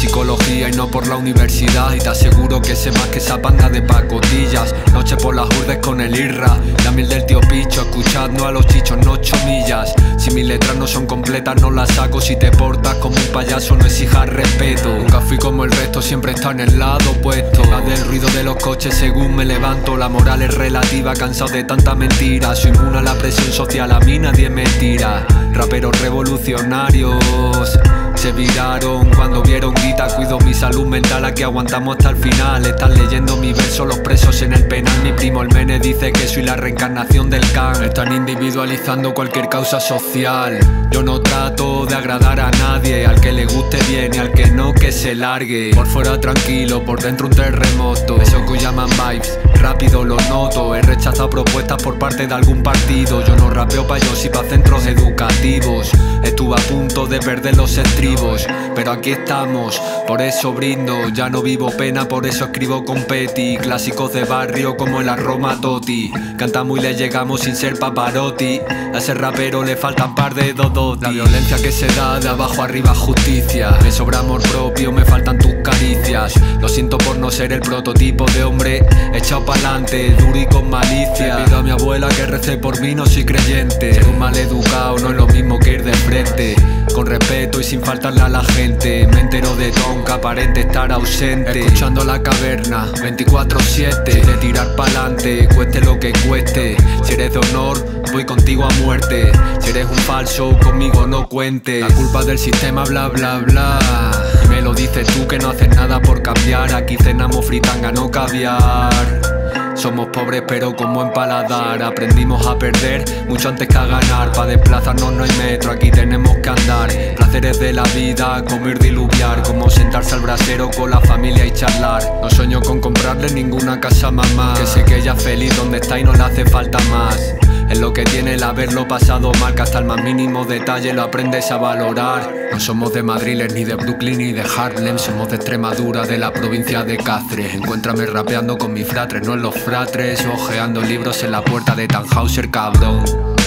psicología y no por la universidad. Y te aseguro que sé más que esa panda de pacotillas. Noche por las urdes con el irra, la miel del tío Picho. Escuchadnos a los chichos, no 8 millas. Si mis letras no son completas no las saco. Si te portas como un payaso no exijas respeto. Nunca fui como el resto, siempre está en el lado opuesto. La del ruido de los coches según me levanto. La moral es relativa, cansado de tanta mentira. Soy inmune a la presión social, a mí nadie me tira. Raperos revolucionarios se viraron cuando vieron guita. Cuido mi salud mental, aquí aguantamos hasta el final. Están leyendo mi verso los presos en el penal. Mi primo el Mene dice que soy la reencarnación del Khan. Están individualizando cualquier causa social. Yo no trato de agradar a nadie. Al que le guste bien y al que no que se largue. Por fuera tranquilo, por dentro un terremoto. Eso que llaman vibes, rápido lo noto. He rechazado propuestas por parte de algún partido. Yo no rapeo pa' ellos y pa' centros educativos. Estuve a punto de perder los estribos, pero aquí estamos, por eso brindo. Ya no vivo pena, por eso escribo con Petty. Clásicos de barrio como el Arroma Toti. Cantamos y le llegamos sin ser Pavarotti. A ese rapero le faltan par de dodoti. La violencia que se da de abajo arriba justicia. Me sobra amor propio, me faltan tus caricias. Lo siento por no ser el prototipo de hombre echado pa'lante, duro y con malicia. Le pido a mi abuela que rece por mí, no soy creyente. Ser un mal educado no es lo mismo que ir de frente. Con respeto y sin faltarle a la gente. Me entero de todo aunque aparente estar ausente. Escuchando La Caverna 24/7. De tirar pa'lante, cueste lo que cueste. Si eres de honor, voy contigo a muerte. Si eres un falso, conmigo no cuentes. La culpa del sistema, bla bla bla. Y me lo dices tú que no haces nada por cambiar. Aquí cenamos fritanga, no caviar. Somos pobres pero con buen paladar. Aprendimos a perder mucho antes que a ganar. Pa' desplazarnos no hay metro, aquí tenemos que andar. Placeres de la vida, como ir diluviar. Como sentarse al brasero con la familia y charlar. No sueño con comprarle ninguna casa a mamá, que sé que ella es feliz donde está y no le hace falta más. Es lo que tiene el haberlo pasado mal, que hasta el más mínimo detalle lo aprendes a valorar. No somos de Madrid, ni de Brooklyn, ni de Harlem. Somos de Extremadura, de la provincia de Cáceres. Encuéntrame rapeando con mis fratres, no en los fratres. Ojeando libros en la puerta de Tannhauser, cabrón.